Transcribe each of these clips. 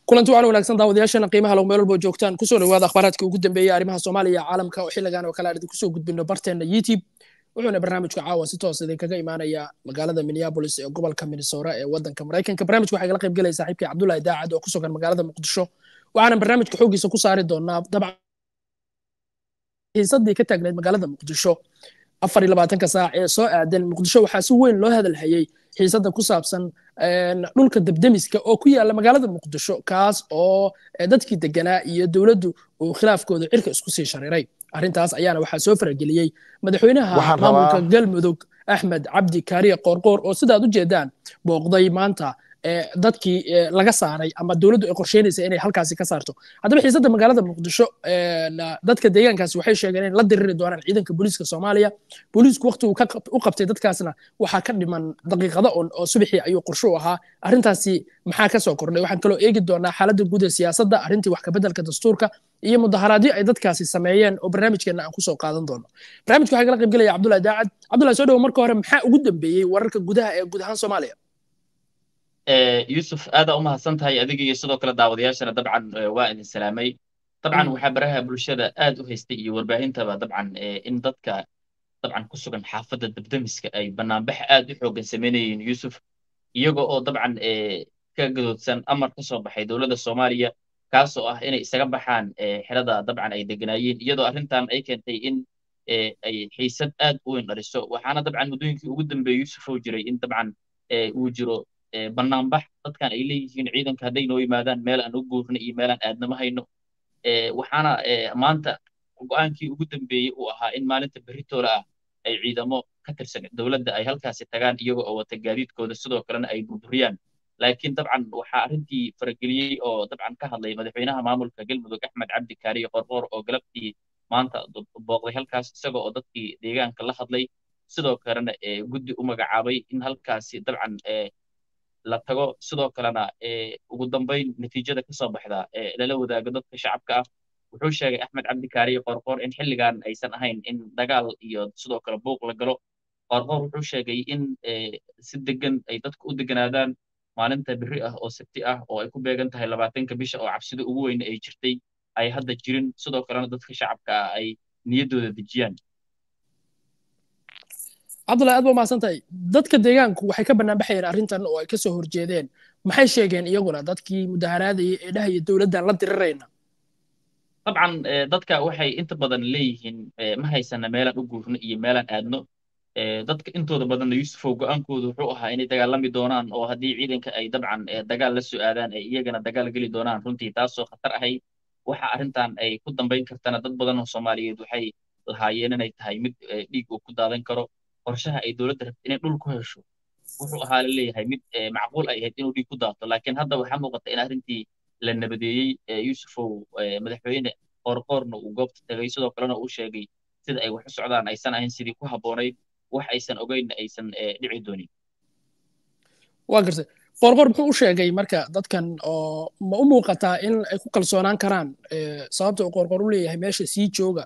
kulanti waxaan wanaagsan daawadayaashana qiimaha lagu meel walba joogtaan kusoo dhawaada akhbaaraadka ugu dambeeya arrimaha Soomaaliya caalamka oo xilligan oo kale aan kusoo gudbino barteena YouTube wuxuuna barnaamijka caawa si toos ah kaga imaanaya magaalada Minneapolis ee gobolka Minnesota ee wadanka Mareykanka barnaamijku waxa kala qayb galay saaxiibkii Cabdullaahi Daacad oo ku sugan magaalada Muqdisho waxaana barnaamijka xoogiisa ku saari doonaa dabcan xiisadii ka taagneyd magaalada Muqdisho 24 saac ee soo aadan Muqdisho waxaa si weyn loo hadalhayay xiisada ku saabsan dhulka dabdamiska oo ku yaala magaalada Muqdisho kaas oo dadkii deganaa iyo dawladdu uu khilaafkooda cirka isku sii shariiray arrintaas ayaana waxaa soo farageliyay madaxweynaha maamulka Galmudug Axmed Cabdi Kaariye Qoorqoor oo sidaad u jeedaan booqday maanta dadkii laga saaray ama dawladdu ay qorsheynaysa inay halkaasi ka saarto haddaba xiisada magaalada Muqdisho dadka deegaankaasi waxay sheegeen in la diriri doonaan ciidanka booliiska Soomaaliya booliisku waqti uu qabtay dadkaasna waxa ka dhiman daqiiqado oo subaxii ayuu qorsho u ahaa arrintaasi maxaa ka soo kordhay waxaan kaloo eegi doonaa xaaladda guud ee siyaasadda arrintii wax ka beddelka dastuurka iyo mudaharaadyo ay dadkaasi sameeyeen oo barnaamijkeena aan ku soo qaadan doono barnaamijku waxa kala qayb galaya Cabdullaahi Daacad Cabdullaahi soo dhaw marka hore maxaa ugu dambeeyay wararka gudaha ee guud ahaan Soomaaliya يوسف هذا أمها سنتها أديك يصدق كلا دعوة ياشنا طبعا وائل السلامي طبعا وحبرها بالشدة آد وهستي والباقين تبع طبعا إن ضدك طبعا كسوكن حافظة دبدمسك أي بنابح آد وحوق سميني يوسف يجو طبعا كجدود سن أمر كسب بحي دولة الصومالية كاسو إن استجبحان حردا طبعا أي دجنايين يدو أرنتان أي كنتي إن أي حيسد آد وين قريسو وحنا طبعا مدونك وجودن بيوسف وجري إن طبعا وجرو banaanbax dadkan ay leeyihiin ciidanka haday noo yimaadaan meel aan u guurno iyo meel aan aadnama hayno waxaana maanta go'aankii ugu dambeeyay uu ahaa in maalinta berritoola ah ay ciidamo ka tirsan dawladda ay halkaasi tagaan iyaga oo wata gaadiidkooda sidoo kalena ay burburiyaan laakiin dabcan waxaa arrintii farageliyey oo dabcan ka hadlay madaxweynaha maamulka Galmudug Axmed Cabdi Kaariye Qoorqoor oo galabtii maanta booqday halkaas isaga oo dadkii deegaanka la hadlay sidoo kalena guddi u magacaabay in halkaasi dabcan la tago sidoo kalena ugu dambeyn natiijada ka soo baxda lala wadaago dadka shacabka ah wuxuu sheegay Axmed Cabdi Kaariye Qoorqoor in xilligan aysan ahayn in dagaal iyo sidoo kale buuq la galo Qoorqoor wuxuu sheegay in si degan ay dadku u deganaadaan maalinta berri ah oo sabti ah oo ay ku beegan tahay 20ka bisha oo cabsida ugu weyn ay jirtay ay hadda jirin sidoo kalena dadka shacabka ah ay niyadooda dejiyaan Cabdullaahi aad baa mahadsantahay dadka deegaanku waxay ka banaanbaxayeen arrintan oo ay ka soo horjeedeen maxay sheegeen iyaguna dadkii mudaharaadayay ee dhahaya dawladdan la dirirayna طبعا dadka waxay inta badan leeyihiin ma haysana meelaan u guurno iyo meelaan aadno dadka intooda badan Yuusufow go'aankoodu wuxuu ahaa inay dagaalami doonaan oo haddii ciidanka ay dabcan dagaal la soo aadaan ay iyagana dagaal geli doonaan runtii taasoo khatar ahay waxa arrintan ay ku dambeyn kartana dad badan oo Soomaaliyeed waxay lahaayeen inay tahay mid dhiig uu ku daadan karo qorshaha ay dawladda rabtay inay dhul ku hesho wuxuu ahaa la leeyahay mid macquul ay ahayd inuu dhiig ku daato laakiin hadda waxaa muuqata in arrintii la nabadeeyey Yuusufow madaxweyne Qoorqoorna uu goobta tagay sidoo kalena uu sheegay sida ay wax u socdaan aysan ahayn sidii ku habboonayd wax aysan ogeyn aysan dhici doonin waa gartay Qoorqoor muxuu u sheegay marka dadkan oo ma u muuqataa in ay ku kalsoonaan karaan sababta uu Qoorqoor u leeyahay meesha sii jooga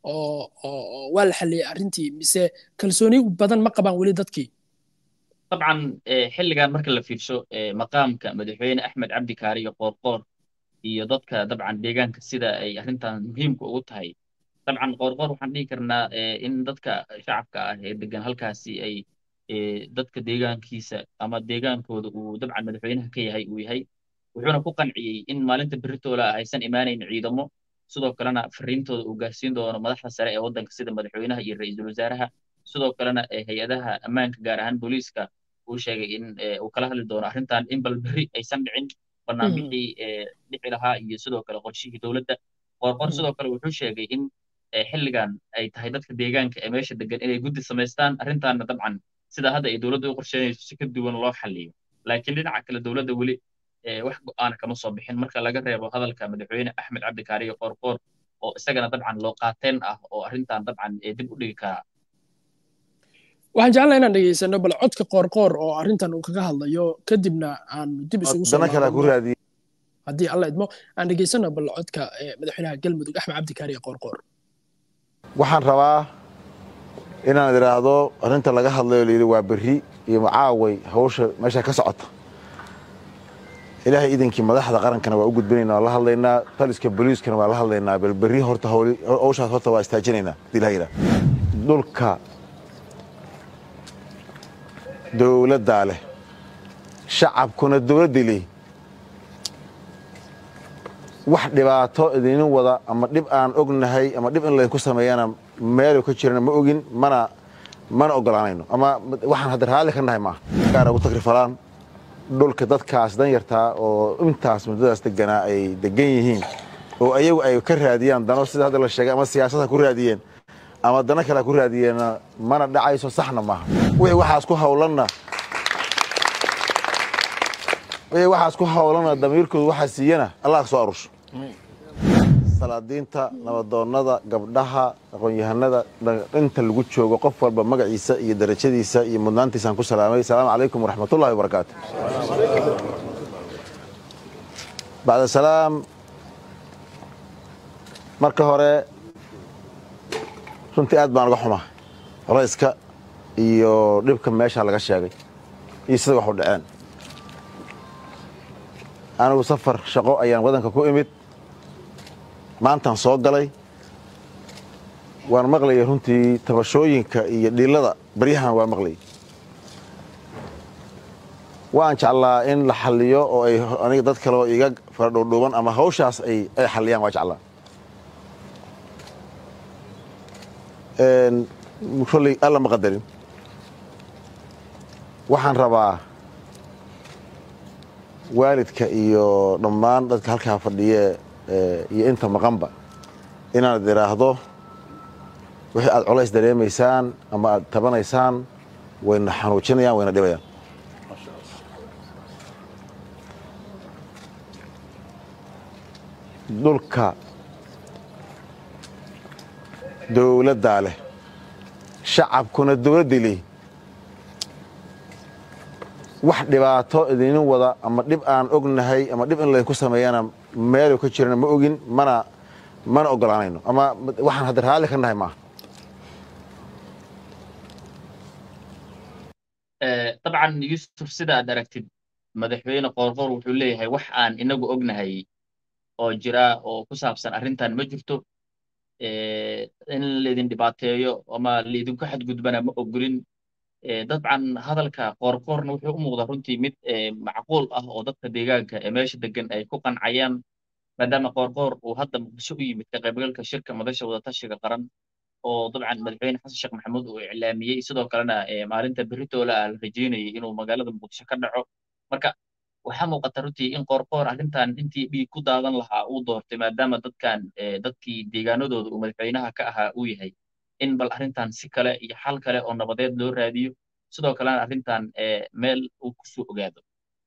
oo waa la xaliyay arrintii mise kalsooni badan ma qabaan weli dadkii طبعا xilligan marka la fiirsho maqaamka madaxweyne Axmed Cabdi Kaariye Qoorqoor iyo dadka dabcan deegaanka sida ay arrintan muhiimka ugu tahay dabcan Qoorqoor waxaan dhihi karnaa in dadka shacabka ah ee degan halkaasi ay dadka deegaankiisa ama deegaankooda uu dabcan madaxweynaha ka yahay uu yahay wuxuuna ku qanciyey in maalinta berritoola ah aysan imaanayn ciidamo sidoo kalena fariintooda uu gaarsiin doono madaxda sare ee waddanka sida madaxweynaha iyo ra'iisul wasaaraha sidoo kalena hay'adaha ammaanka gaar ahaan booliiska uu sheegay in uu kala hadli doono arrintan in bal berri aysan dhicin barnaamijkii dhici lahaa iyo sidoo kale qorshihii dawladda Qoorqoor sidoo kale wuxuu sheegay in xilligan ay tahay dadka deegaanka ee meesha degan inay guddi samaystaan arrintaana dabcan sida hadda ay dawladdu u qorsheynayso si ka duwan loo xalliyo laakiin dhinaca kale dawladda weli wax go'aan kama soo bixin marka laga reebo hadalka madaxweyne Axmed Cabdi Kaariye Qoorqoor oo isagana dabcan loo qaateen ah oo arrintan dabcan dib u dhigi kara waxaan jeclahay inaan dhageysano bal codka Qoorqoor oo arrintan uu kaga hadlayo kadibna aan dib isugu soo haddii alla idmo aan dhageysano bal codka madaxweynaha Galmudug Axmed Cabdi Kaariye Qoorqoor waxaan rabaa inaan iraahdo arrinta laga hadlayo leeyahay waa berri iyo macaaway hawsha meesha ka socota ilaahay idinkii madaxda qarankana waa u gudbinaynaa waa la hadlaynaa taliska booliiskana waa la hadlaynaa bal berri horta hawshaas horta waa istaajinaynaa hadii ilaha yidhaah dhulka dowladdaa leh shacabkuna dowladday leeyihin wax dhibaato idinin wada ama dhib aan ognahay ama dhib in laydinku sameeyana meelu ka jirana ma ogin mana ogolaanayno ama waxaan hadda raalli ka nahay maaha gaara ugu takrifalaan dhulka dadkaas dan yartaa oo intaas muddadaas deganaa ay degan yihiin oo ayagu ay ka raadiyaan dano sida hadda la sheegay ama siyaasada ku raadiyeen ama dano kale ku raadiyeenna mana dhacayso saxna maaha wixii waxaas ku hawlana damiirkoodu waxaa siiyana allah soo arusho salaadiinta nabadoonnada gabdhaha aqoon-yahanada inta lagu joogo qof walba magaciisa iyo darajadiisa iyo mudnaantiisaan ku salaamay asalaamu calaykum waraxmatullahi wabarakaatu bacda salaam marka hore runtii aad baan uga xumaa culayska iyo dhibka meesha laga sheegay iyo sida wax u dhaceen anigu safar shaqo ayaan wadanka ku imid maantaan soo galay waan maqlayay runtii tabashooyinka iyo dhilada baryahan waa maqlayay waan jeclaa in la xalliyo oo ay aniga dad kale oo iga faradhowdhuuban ama hawshaas ay xalliyaan waa jeclaa kolley alla ma qadarin waxaan rabaa waalidka iyo dhammaan dadka halkaa fadhiye iyo inta maqanba inaad idhaahdo wixii aad colays dareemaysaan ama aad tabanaysaan wayna xanuujinayaan wayna dhibayaan dhulka dowladdaa leh shacabkuna dowladday leeyihin wax dhibaato idinin wada ama dhib aan ognahay ama dhib in laydinku sameeyana meelu ka jirana ma ogin mana ogolaanayno ama waxaan hadda raalli ka nahay maaha dabcan yusuf sida aad aragtid madaxweyne qoorqoor wuxuu leeyahay wax aan inagu ognahay oo jira oo ku saabsan arrintan ma jirto in laydin dhibaateeyo ama laydinku xadgudbana ma ogolin dabcan hadalka qoorqoorna wuxuu u muuqdaa runtii mid macquul ah oo dadka deegaanka ee meesha degan ay ku qancayaan maadaama qoorqoor uu hadda muqdisho u yimid ka qaybgalka shirka madasha wadatashiga qaran oo dabcan madaxweyne xasan sheekh maxamuud uu iclaamiyey sidoo kalena maalinta berritoola la rajeynayay inuu magaalada muqdisho ka dhaco marka waxaa muuqata runtii in qoorqoor arrintan intii dhiig ku daadan lahaa uu doortay maadaama dadkii deegaanadooda uu madaxweynaha ka ahaa uu yahay in bal arrintan si kale iyo xal kale oo nabadeed loo raadiyo sidoo kalena arrintan meel uu ku soo ogaado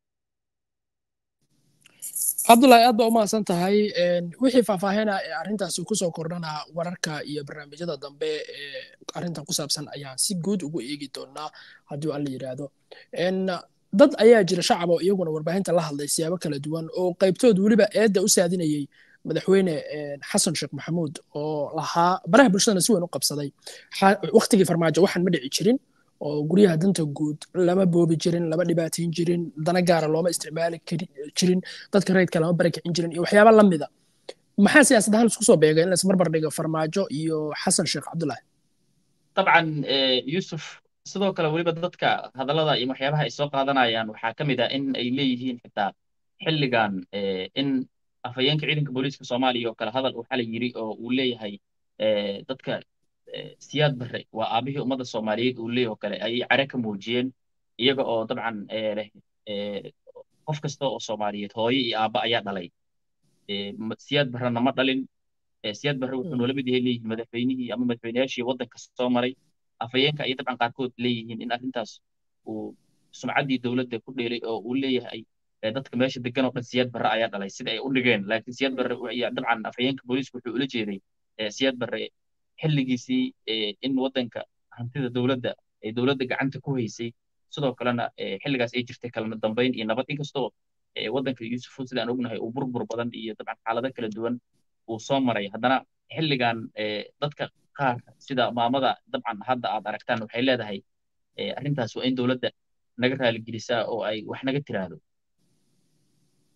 cabdullaahi aad baa u mahadsan tahay wixii faahfaahina ee arrintaasi kusoo kordhana wararka iyo barnaamijyada dambe ee arrintan ku saabsan ayaan si guud ugu eegi doonaa haddii alla yidhaahdo dad ayaa jira shacab oo iyaguna warbaahinta la hadlay siyaabo kala duwan oo qaybtood weliba eedda u saadinayay madaxweyne xasan sheekh maxamuud oo lahaa baraha bulshadana si weyn u qabsaday waqtigii farmaajo waxaan ma dhici jirin oo guryaha danta guud lama boobi jirin lama dhibaateyn jirin dana gaara looma isticmaali jirin dadka rayidka lama barakicin jirin iyo waxyaaba la mida maxaa siyaasad ahaan isku soo beegay in la isbarbar dhigo farmaajo iyo xasan sheekh cabdullaahi dabcan yusuf sidoo kale weliba dadka hadallada iyo waxyaabaha ay soo qaadanayaan waxaa ka mid ah in ay leeyihiin xitaa xilligan in afhayeenka ciidanka booliiska soomaaliya oo kale hadal uu xalay yiri oo uu leeyahay dadka siyaad barre waa aabihii ummadda soomaaliyeed uu leeyahay oo kale ayay care ka muujiyeen iyaga oo dabcan leh qof kasta oo soomaaliyeed hooyo iyo aabba ayaa dhalay siyaad barrena ma dhalin siyaad barre wuxuu noola mid yahay leeyihiin madaxweynihii ama madaxweynayaashii waddanka soo maray afhayeenka ayay dabcan qaarkood leeyihiin in arrintaas uu sumcaddii dowladda ku dheelay oo uu leeyahay dadka meesha degan oo dhan siyaad barre ayaa dhalay sida ay u dhigeen laakiin siyaad barre dabcan afhayeenka booliisku wuxuu ula jeeday siyaad barre xilligiisii in waddanka hantida dowladda ay dowladda gacanta ku haysay sidoo kalena xilligaas ay jirtay kala dambayn iyo nabad inkastoo waddanka yuusuf sida aan ognahay uu burbur badan iyo dabcan xaalado kala duwan uu soo maray haddana xilligan dadka qaar sida maamada dabcan hadda aad aragtaan waxay leedahay arrintaas waa in dowladda naga raaligelisaa oo ay wax naga tiraahdo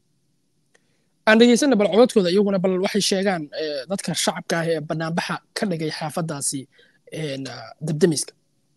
aan dhegeysana bal codadkooda iyaguna bal waxay sheegaan dadka shacabka ah ee banaanbaxa ka dhigay xaafadaasi dabdamiska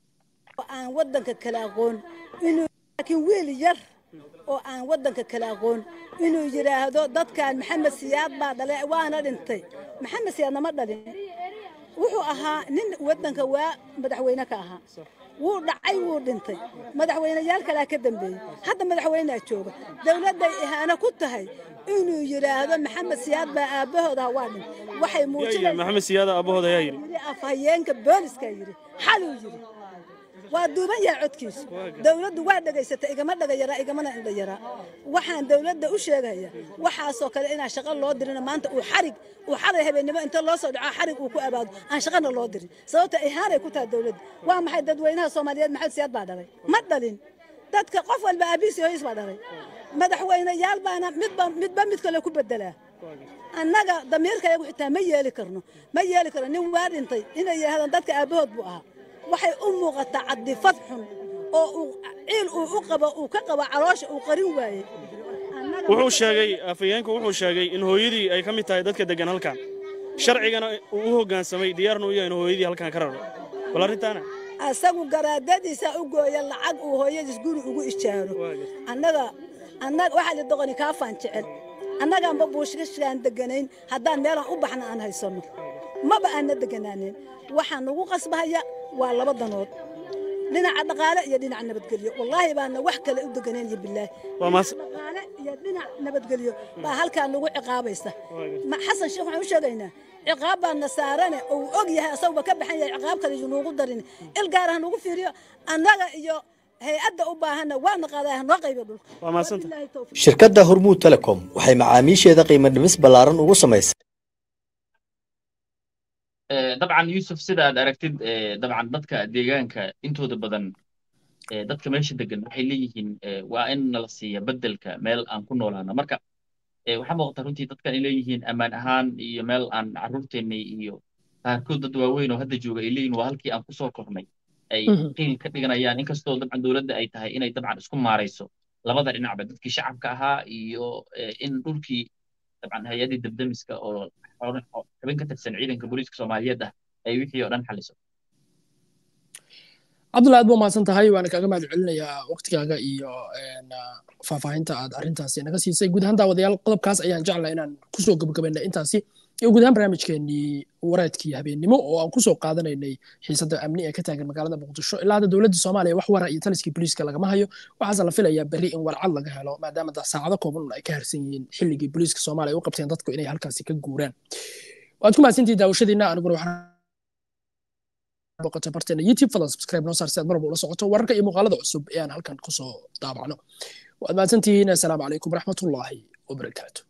aan wadanka kala aqoon inuu laakiin wiil yar oo aan wadanka kala aqoon inuu yiraahdo dadkan maxamed siyaad baa dhalay waana dhintay maxamed siyaad nama dhalin wuxuu ahaa nin wadanka waa madaxweyne ka ahaa wuu dhacay wuu dhintay madaxweynayaal kale ka dambeeyay hadda madaxweyne jooga dawladday ihaana ku tahay inuu yiraahdo maxamed siyaad baa aabahooda waa dhintay waxay muujinaysaa maxamed siyaad aabahooda ayaa yiri afhayeenka booliska yiri xaluu yiri waa duuban yahay codkiisu dawladdu waa dhageysatay igama dhagayara igamana indhayara waxaan dawladda u sheegaya waxaasoo kale inaan shaqo loo dirin maanta uu xarig habeenimo inta loo soo dhaco xarig uu ku abaado aan shaqana loo dirin sababta ihaanay ku tahay dawladda waa maxay dadweynaha Soomaaliyeed maxamed siyaad baa dhalay ma dhalin dadka qof walba aabisi hoos baa dhalay madaxweynayaal baana midba mid kale ku bedelaa annaga damiirkayagu xitaa ma yeeli karno nin waa dhintay inay yiraahdaan dadka aabahood buu ahaa waxay u muuqataa cadifad xun oo uu ka qabo caloosha uu qarin waayay wuxuu sheegay afayeenku wuxuu sheegay in hooyadii ay ka mid tahay dadka degan halkan sharcigana uu u hoggaansamay diyaarna u yahay in hooyadii halkan ka raro bal arrintaana asagu garaadadiisa u gooya lacag uu hooyadiis guri ugu ijaaro annaga waxa la doqoni ka faan jecel annaga aan buushkashaan deganayn haddaan meelaan u baxna aan haysano maba aan deganaanin waxaan ugu qasbahaya waa laba danood dhinaca dhaqaale iyo dhinaca nabadgelyo wallahi baana wax kale u deganeen billaah waa mas dhaqaale iyo dhinaca nabadgelyo baa halkaan lagu ciqaabaysa ma xasan sheekh waxaan u sheegaynaa ciqaab baan nasaarane oo og yahay asagba ka baxan yahay ciqaab kale inuu darin il gaar ah ugu fiiriyo annaga iyo hay'adda u baahana waana qaadahay noo qaybo dhulka waa maasanta shirkadda Hormuud Telecom waxay macaamiisheeda qiimo dhimis ballaaran ugu samaysay dabcan Yusuf sida aad aragtid dabcan dadka deegaanka intooda badan dadka meesha degan waxay leeyihiin waa in nala siiya bedelka meel aan ku noolaano marka waxaa muuqata runtii dadkan ay leeyihiin ammaan ahaan iyo meel aan carruurteennay iyo qaarkood dad waaweyn oo hadda jooga ay leeyihiin waa halkii aan kusoo kornay ay qiil ka dhiganayaan inkastoo dabcan dowladda ay tahay inay dabcan isku maarayso labada dhinacba dadkii shacabka ahaa iyo in dhulkii dabcan hay-adii dabdamiska oo xubin ka tirsan ciidanka booliiska Soomaaliyeed ah ay wixii oo dhan xaliso Cabdullaah aad buu mahadsan tahay waana kaaga mahad celinayaa waqtigaaga iyo faahfaahinta aad arrintaasi naga siisay guud ahaan daawadayaal qodobkaas ayaan jeclahay inaan kusoo gabagabayno intaasi iyo guud ahaan barnaamijkeenii wareedkii habeenimo oo aan kusoo qaadanaynay xiisadda amni ee ka taagan magaalada Muqdisho ilaa hadda dowladda Soomaaliya wax wara iyo taliskii booliiska lagama hayo waxaase la filayaa berri in warcad laga helo maadaama saacado kooban ay ka harsan yihiin xilligii booliiska Soomaaliya u qabteen dadku inay halkaasi ka guuraan waad ku mahadsantihiin daawashadiina aniguna waxaan boqoto barteena YouTube fadlan subscribe noo saar si aad mar walba ula socoto wararka iyo muuqaalada cusub ee aan halkan kusoo daabacno waad mahadsantihiin assalaamu calaykum waraxmatullaahi wabarakaatuh